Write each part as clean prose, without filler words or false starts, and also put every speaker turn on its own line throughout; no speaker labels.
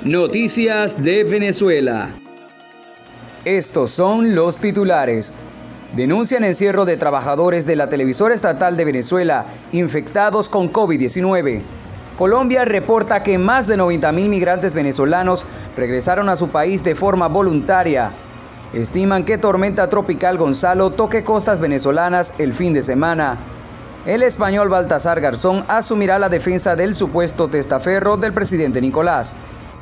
Noticias de Venezuela. Estos son los titulares. Denuncian encierro de trabajadores de la televisora estatal de Venezuela infectados con COVID-19. Colombia reporta que más de 90.000 migrantes venezolanos regresaron a su país de forma voluntaria. Estiman que tormenta tropical Gonzalo toque costas venezolanas el fin de semana. El español Baltasar Garzón asumirá la defensa del supuesto testaferro del presidente Nicolás.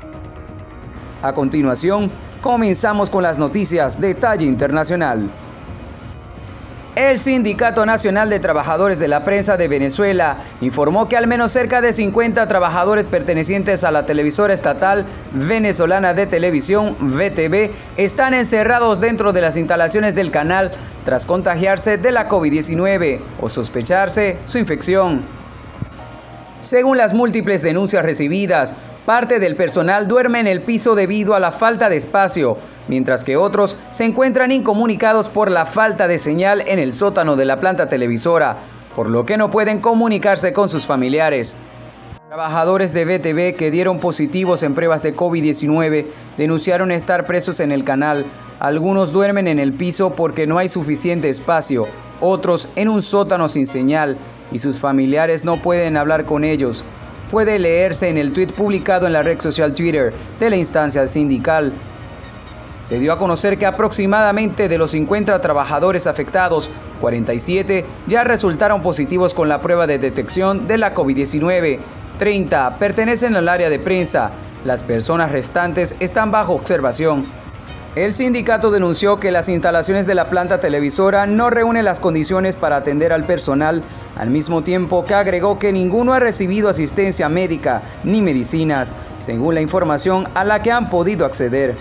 A continuación, comenzamos con las noticias de talla internacional. El Sindicato Nacional de Trabajadores de la Prensa de Venezuela informó que al menos cerca de 50 trabajadores pertenecientes a la televisora estatal venezolana de televisión, VTV, están encerrados dentro de las instalaciones del canal tras contagiarse de la COVID-19 o sospecharse su infección. Según las múltiples denuncias recibidas, parte del personal duerme en el piso debido a la falta de espacio, mientras que otros se encuentran incomunicados por la falta de señal en el sótano de la planta televisora, por lo que no pueden comunicarse con sus familiares. Trabajadores de VTV que dieron positivos en pruebas de COVID-19 denunciaron estar presos en el canal. Algunos duermen en el piso porque no hay suficiente espacio, otros en un sótano sin señal y sus familiares no pueden hablar con ellos. Puede leerse en el tuit publicado en la red social Twitter de la instancia sindical. Se dio a conocer que aproximadamente de los 50 trabajadores afectados, 47 ya resultaron positivos con la prueba de detección de la COVID-19. 30 pertenecen al área de prensa. Las personas restantes están bajo observación. El sindicato denunció que las instalaciones de la planta televisora no reúnen las condiciones para atender al personal, al mismo tiempo que agregó que ninguno ha recibido asistencia médica ni medicinas, según la información a la que han podido acceder.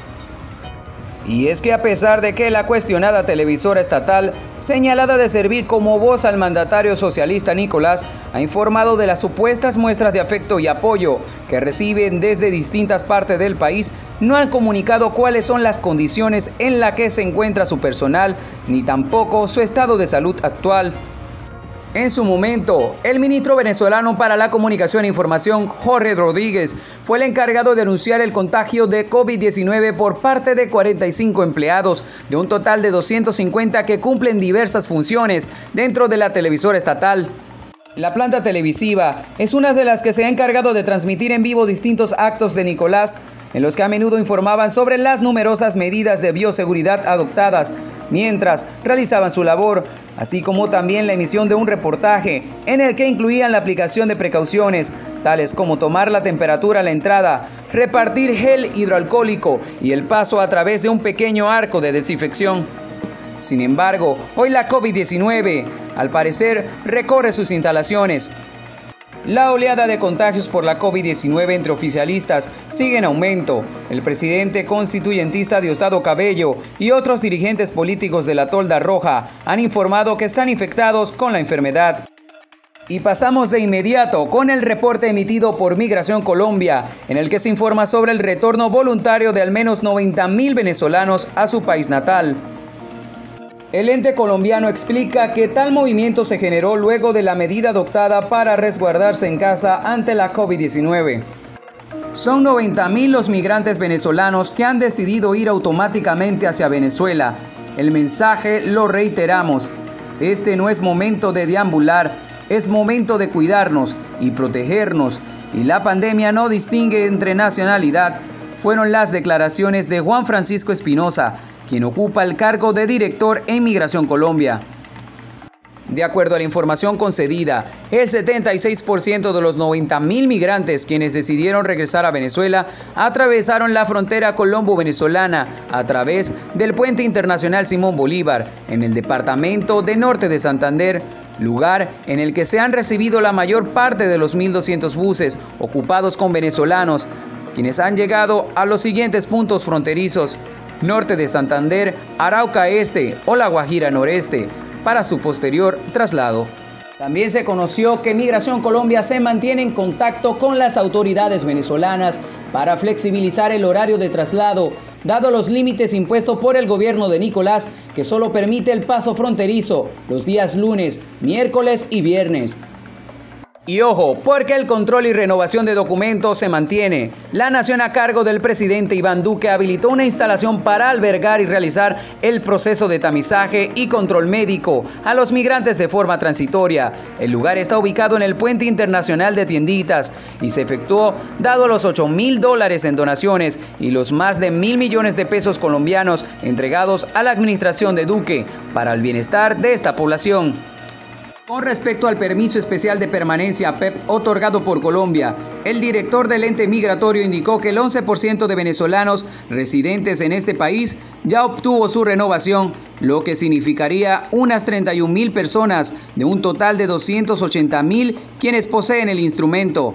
Y es que a pesar de que la cuestionada televisora estatal, señalada de servir como voz al mandatario socialista Nicolás, ha informado de las supuestas muestras de afecto y apoyo que reciben desde distintas partes del país, no han comunicado cuáles son las condiciones en las que se encuentra su personal, ni tampoco su estado de salud actual. En su momento, el ministro venezolano para la Comunicación e Información, Jorge Rodríguez, fue el encargado de denunciar el contagio de COVID-19 por parte de 45 empleados, de un total de 250 que cumplen diversas funciones dentro de la televisora estatal. La planta televisiva es una de las que se ha encargado de transmitir en vivo distintos actos de Nicolás, en los que a menudo informaban sobre las numerosas medidas de bioseguridad adoptadas mientras realizaban su labor, así como también la emisión de un reportaje en el que incluían la aplicación de precauciones, tales como tomar la temperatura a la entrada, repartir gel hidroalcohólico y el paso a través de un pequeño arco de desinfección. Sin embargo, hoy la COVID-19, al parecer, recorre sus instalaciones. La oleada de contagios por la COVID-19 entre oficialistas sigue en aumento. El presidente constituyentista Diosdado Cabello y otros dirigentes políticos de la Tolda Roja han informado que están infectados con la enfermedad. Y pasamos de inmediato con el reporte emitido por Migración Colombia, en el que se informa sobre el retorno voluntario de al menos 90.000 venezolanos a su país natal. El ente colombiano explica que tal movimiento se generó luego de la medida adoptada para resguardarse en casa ante la COVID-19. Son 90.000 los migrantes venezolanos que han decidido ir automáticamente hacia Venezuela. El mensaje lo reiteramos: este no es momento de deambular, es momento de cuidarnos y protegernos, y la pandemia no distingue entre nacionalidad. Fueron las declaraciones de Juan Francisco Espinosa, quien ocupa el cargo de director en Migración Colombia. De acuerdo a la información concedida, el 76% de los 90.000 migrantes quienes decidieron regresar a Venezuela atravesaron la frontera colombo-venezolana a través del Puente Internacional Simón Bolívar, en el departamento de Norte de Santander, lugar en el que se han recibido la mayor parte de los 1.200 buses ocupados con venezolanos, quienes han llegado a los siguientes puntos fronterizos: Norte de Santander, Arauca Este o La Guajira Noreste, para su posterior traslado. También se conoció que Migración Colombia se mantiene en contacto con las autoridades venezolanas para flexibilizar el horario de traslado, dado los límites impuestos por el gobierno de Nicolás, que solo permite el paso fronterizo los días lunes, miércoles y viernes. Y ojo, porque el control y renovación de documentos se mantiene. La nación a cargo del presidente Iván Duque habilitó una instalación para albergar y realizar el proceso de tamizaje y control médico a los migrantes de forma transitoria. El lugar está ubicado en el Puente Internacional de Tienditas y se efectuó dado los $8.000 en donaciones y los más de 1.000 millones de pesos colombianos entregados a la administración de Duque para el bienestar de esta población. Con respecto al permiso especial de permanencia PEP otorgado por Colombia, el director del ente migratorio indicó que el 11% de venezolanos residentes en este país ya obtuvo su renovación, lo que significaría unas 31.000 personas de un total de 280.000 quienes poseen el instrumento.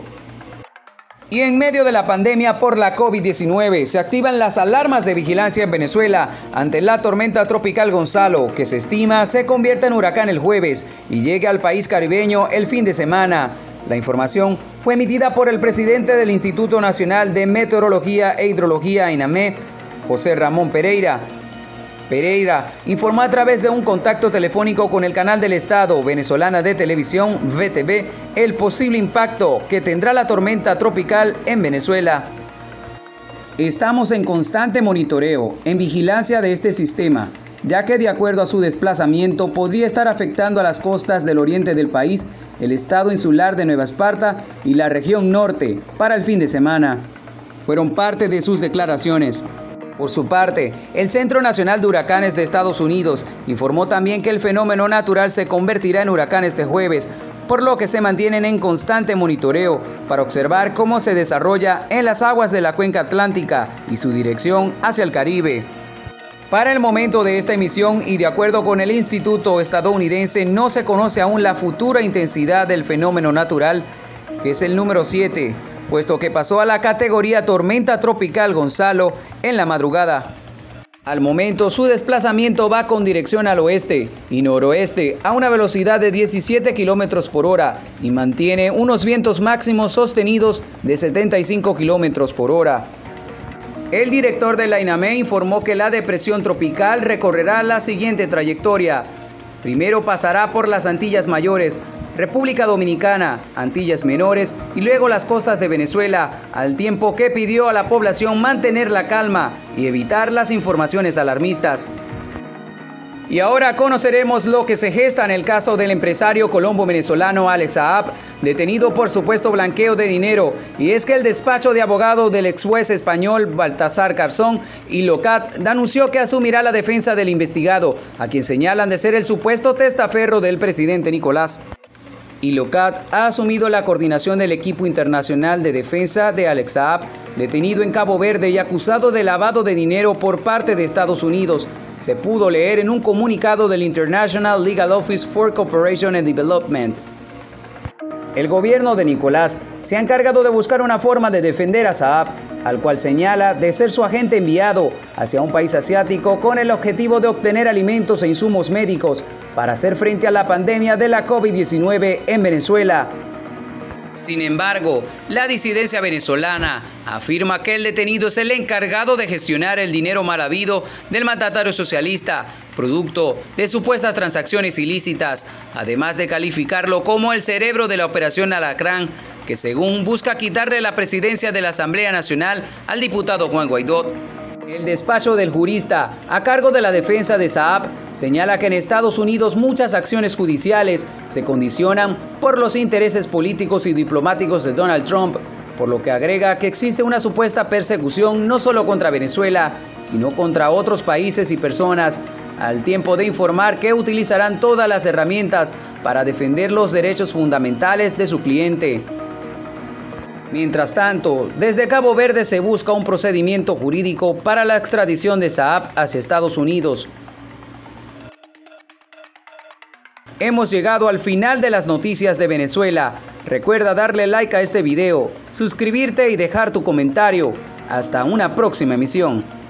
Y en medio de la pandemia por la COVID-19 se activan las alarmas de vigilancia en Venezuela ante la tormenta tropical Gonzalo, que se estima se convierta en huracán el jueves y llegue al país caribeño el fin de semana. La información fue emitida por el presidente del Instituto Nacional de Meteorología e Hidrología, INAME, José Ramón Pereira. Pereira informó a través de un contacto telefónico con el canal del Estado venezolana de televisión VTV el posible impacto que tendrá la tormenta tropical en Venezuela. Estamos en constante monitoreo, en vigilancia de este sistema, ya que de acuerdo a su desplazamiento podría estar afectando a las costas del oriente del país, el estado insular de Nueva Esparta y la región norte para el fin de semana. Fueron parte de sus declaraciones. Por su parte, el Centro Nacional de Huracanes de Estados Unidos informó también que el fenómeno natural se convertirá en huracán este jueves, por lo que se mantienen en constante monitoreo para observar cómo se desarrolla en las aguas de la cuenca atlántica y su dirección hacia el Caribe. Para el momento de esta emisión y de acuerdo con el Instituto estadounidense, no se conoce aún la futura intensidad del fenómeno natural, que es el número 7. Puesto que pasó a la categoría tormenta tropical Gonzalo en la madrugada. Al momento su desplazamiento va con dirección al oeste y noroeste a una velocidad de 17 km por hora y mantiene unos vientos máximos sostenidos de 75 km por hora. El director de la INAME informó que la depresión tropical recorrerá la siguiente trayectoria. Primero pasará por las Antillas Mayores, República Dominicana, Antillas Menores y luego las costas de Venezuela, al tiempo que pidió a la población mantener la calma y evitar las informaciones alarmistas. Y ahora conoceremos lo que se gesta en el caso del empresario colombo-venezolano Alex Saab, detenido por supuesto blanqueo de dinero, y es que el despacho de abogado del ex juez español Baltasar Garzón y Locat anunció que asumirá la defensa del investigado, a quien señalan de ser el supuesto testaferro del presidente Nicolás. Y Locat ha asumido la coordinación del equipo internacional de defensa de Alex Saab, detenido en Cabo Verde y acusado de lavado de dinero por parte de Estados Unidos. Se pudo leer en un comunicado del International Legal Office for Cooperation and Development. El gobierno de Nicolás se ha encargado de buscar una forma de defender a Saab, al cual señala de ser su agente enviado hacia un país asiático con el objetivo de obtener alimentos e insumos médicos para hacer frente a la pandemia de la COVID-19 en Venezuela. Sin embargo, la disidencia venezolana afirma que el detenido es el encargado de gestionar el dinero mal habido del mandatario socialista, producto de supuestas transacciones ilícitas, además de calificarlo como el cerebro de la Operación Alacrán, que según busca quitarle la presidencia de la Asamblea Nacional al diputado Juan Guaidó. El despacho del jurista a cargo de la defensa de Saab señala que en Estados Unidos muchas acciones judiciales se condicionan por los intereses políticos y diplomáticos de Donald Trump, por lo que agrega que existe una supuesta persecución no solo contra Venezuela, sino contra otros países y personas, al tiempo de informar que utilizarán todas las herramientas para defender los derechos fundamentales de su cliente. Mientras tanto, desde Cabo Verde se busca un procedimiento jurídico para la extradición de Saab hacia Estados Unidos. Hemos llegado al final de las noticias de Venezuela. Recuerda darle like a este video, suscribirte y dejar tu comentario. Hasta una próxima emisión.